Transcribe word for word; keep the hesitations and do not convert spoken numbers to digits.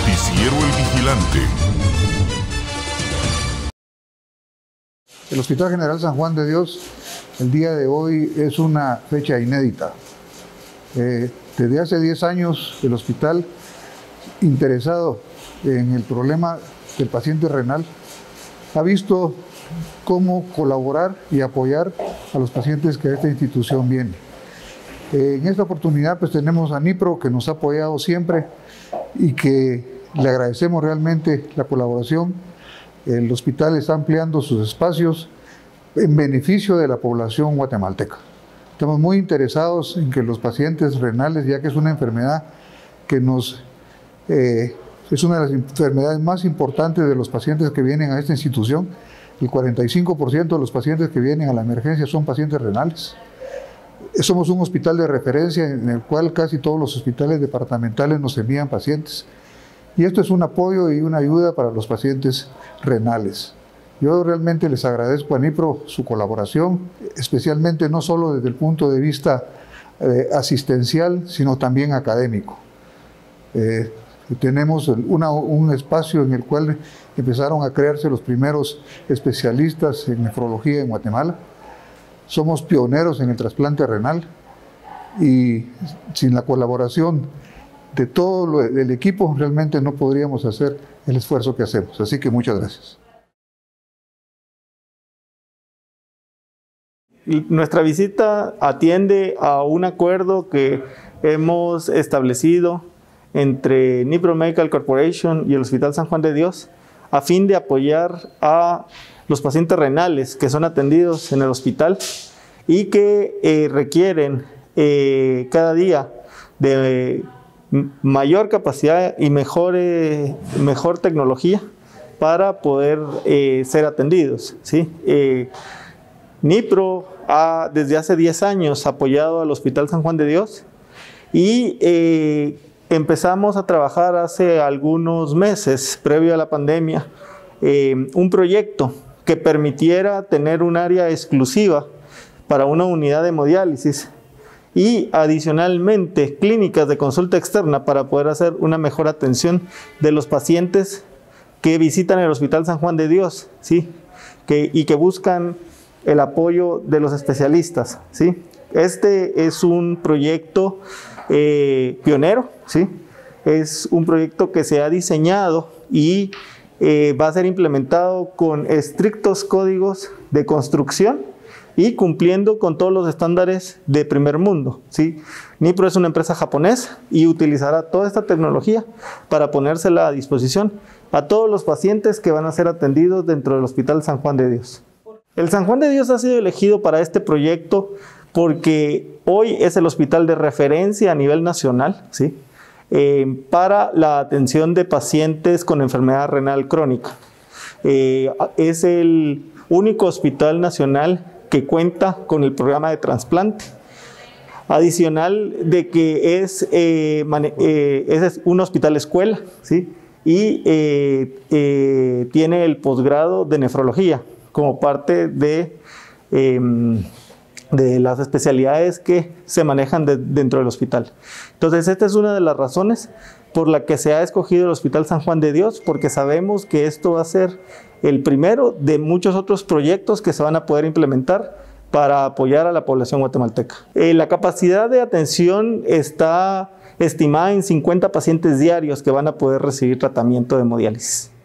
Noticiero El Vigilante. El Hospital General San Juan de Dios, el día de hoy es una fecha inédita. Eh, desde hace diez años el hospital, interesado en el problema del paciente renal, ha visto cómo colaborar y apoyar a los pacientes que a esta institución vienen. Eh, en esta oportunidad pues tenemos a NIPRO, que nos ha apoyado siempre y que le agradecemos realmente la colaboración. El hospital está ampliando sus espacios en beneficio de la población guatemalteca. Estamos muy interesados en que los pacientes renales, ya que es una enfermedad que nos, eh, es una de las enfermedades más importantes de los pacientes que vienen a esta institución. El cuarenta y cinco por ciento de los pacientes que vienen a la emergencia son pacientes renales. Somos un hospital de referencia en el cual casi todos los hospitales departamentales nos envían pacientes. Y esto es un apoyo y una ayuda para los pacientes renales. Yo realmente les agradezco a NIPRO su colaboración, especialmente no solo desde el punto de vista eh, asistencial, sino también académico. Eh, tenemos una, un espacio en el cual empezaron a crearse los primeros especialistas en nefrología en Guatemala. Somos pioneros en el trasplante renal y sin la colaboración de todo lo, el equipo realmente no podríamos hacer el esfuerzo que hacemos. Así que muchas gracias. Nuestra visita atiende a un acuerdo que hemos establecido entre NIPRO Medical Corporation y el Hospital San Juan de Dios a fin de apoyar a los pacientes renales que son atendidos en el hospital y que eh, requieren eh, cada día de mayor capacidad y mejor, eh, mejor tecnología para poder eh, ser atendidos, ¿sí? Eh, NIPRO ha desde hace diez años apoyado al Hospital San Juan de Dios y eh, empezamos a trabajar hace algunos meses, previo a la pandemia, eh, un proyecto que permitiera tener un área exclusiva para una unidad de hemodiálisis y adicionalmente clínicas de consulta externa para poder hacer una mejor atención de los pacientes que visitan el Hospital San Juan de Dios, ¿sí? que, y que buscan el apoyo de los especialistas, ¿sí? Este es un proyecto eh, pionero, ¿sí? Es un proyecto que se ha diseñado y eh, va a ser implementado con estrictos códigos de construcción y cumpliendo con todos los estándares de primer mundo, ¿sí? NIPRO es una empresa japonesa y utilizará toda esta tecnología para ponérsela a disposición a todos los pacientes que van a ser atendidos dentro del Hospital San Juan de Dios. El San Juan de Dios ha sido elegido para este proyecto porque hoy es el hospital de referencia a nivel nacional, ¿sí? eh, para la atención de pacientes con enfermedad renal crónica. Eh, es el único hospital nacional que cuenta con el programa de trasplante. Adicional de que es, eh, eh, es un hospital escuela, ¿sí? y eh, eh, tiene el posgrado de nefrología como parte de, eh, de las especialidades que se manejan de, dentro del hospital. Entonces, esta es una de las razones por la que se ha escogido el Hospital San Juan de Dios, porque sabemos que esto va a ser el primero de muchos otros proyectos que se van a poder implementar para apoyar a la población guatemalteca. Eh, la capacidad de atención está estimada en cincuenta pacientes diarios que van a poder recibir tratamiento de hemodiálisis.